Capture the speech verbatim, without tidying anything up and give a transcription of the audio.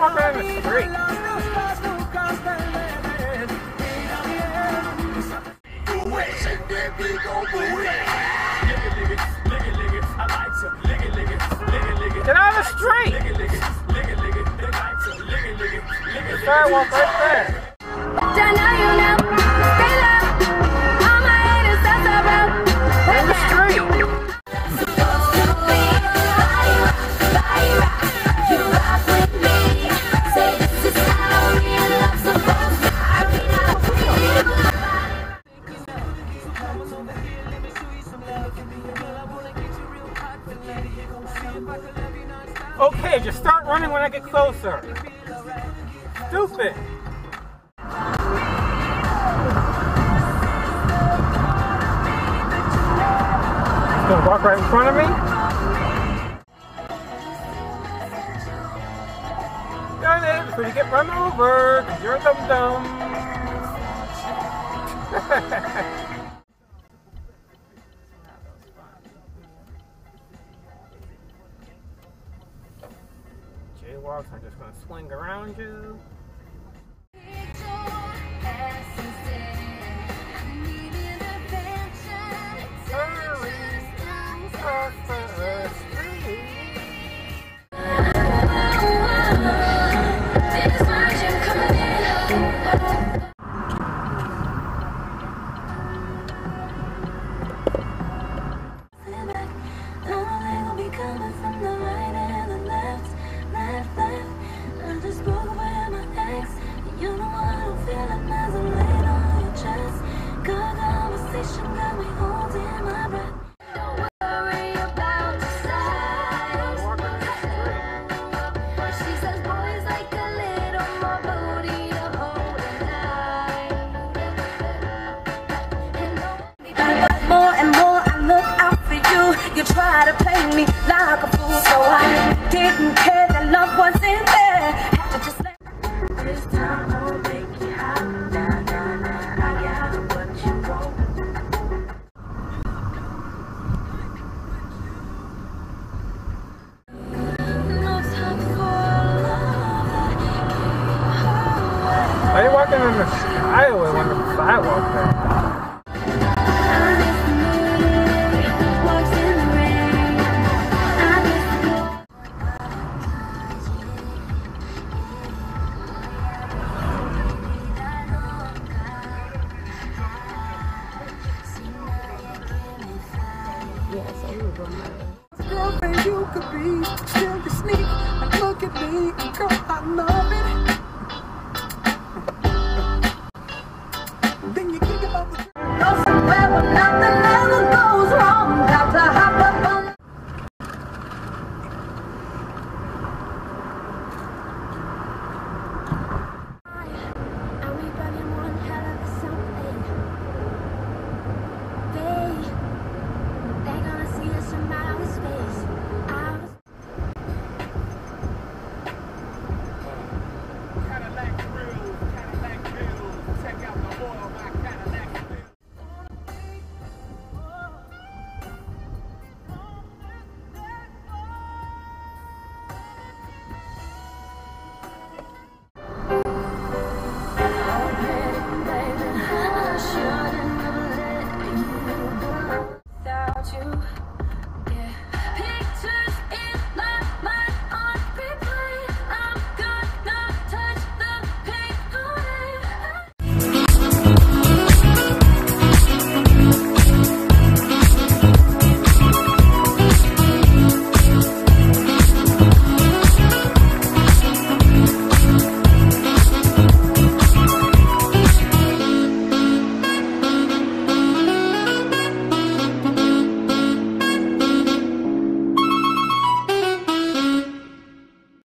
walking in the street. Get out of the street! The sidewalk right there. In the street. Okay, just start running when I get closer. Stupid. He's gonna walk right in front of me. Got it, before you get run over, because you're a dum-dum. Jaywalks, I'm just going to swing around you. Hurry across the street. You try to play me like a fool, so I didn't care that love wasn't there. Had to just let this time I'll make you happy. Nah, nah, nah, I got what you want. No time for love. Why are you walking on the highway when the sidewalk there? Girlfriend, you could be still you sneak and look at me, girl, I love it.